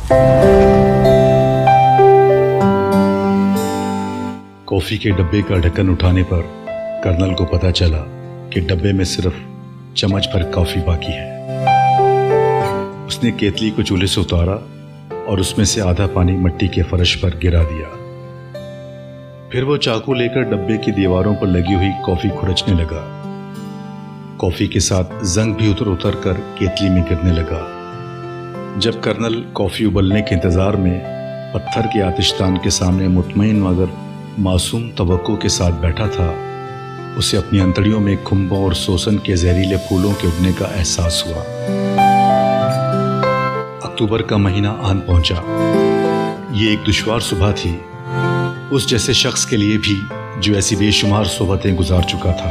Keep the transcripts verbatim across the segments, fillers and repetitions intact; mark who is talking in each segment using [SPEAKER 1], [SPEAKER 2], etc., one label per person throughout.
[SPEAKER 1] Coffee के डब्बे का ढक्कन उठाने पर कर्नल को पता चला कि डब्बे में सिर्फ चम्मच भर कॉफी बाकी है। उसने केतली को चूल्हे से उतारा और उसमें से आधा पानी मिट्टी के फर्श पर गिरा दिया। फिर वो चाकू लेकर डब्बे की दीवारों पर लगी हुई कॉफी खुरचने लगा। कॉफी के साथ जंग भी उतर उतर कर केतली में गिरने लगा। जब कर्नल कॉफी उबलने के इंतजार में पत्थर के आतिशदान के सामने मुतमईन मगर मासूम तवक्को के साथ बैठा था, उसे अपनी अंतड़ियों में खुम्बों और सोसन के जहरीले फूलों के उगने का एहसास हुआ। अक्टूबर का महीना आन पहुंचा। ये एक दुश्वार सुबह थी, उस जैसे शख्स के लिए भी जो ऐसी बेशुमार सोबतें गुजार चुका था।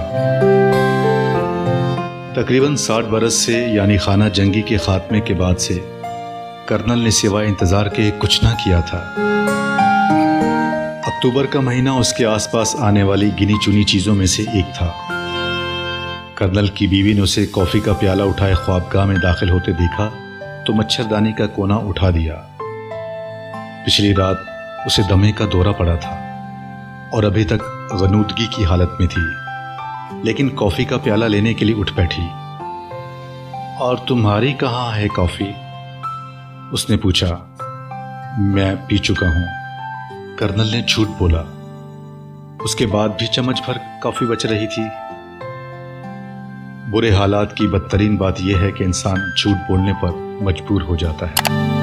[SPEAKER 1] तकरीबन साठ बरस से यानी खाना जंगी के खात्मे के बाद से कर्नल ने सिवाय इंतजार के कुछ ना किया था। अक्टूबर का महीना उसके आसपास आने वाली गिनी चुनी चीजों में से एक था। कर्नल की बीवी ने उसे कॉफी का प्याला उठाए ख्वाबगाह में दाखिल होते देखा तो मच्छरदानी का कोना उठा दिया। पिछली रात उसे दमे का दौरा पड़ा था और अभी तक गनूदगी की हालत में थी, लेकिन कॉफी का प्याला लेने के लिए उठ बैठी। और तुम्हारी कहाँ है कॉफी? उसने पूछा। मैं पी चुका हूं, कर्नल ने झूठ बोला। उसके बाद भी चम्मच भर कॉफी बच रही थी। बुरे हालात की बदतरीन बात यह है कि इंसान झूठ बोलने पर मजबूर हो जाता है।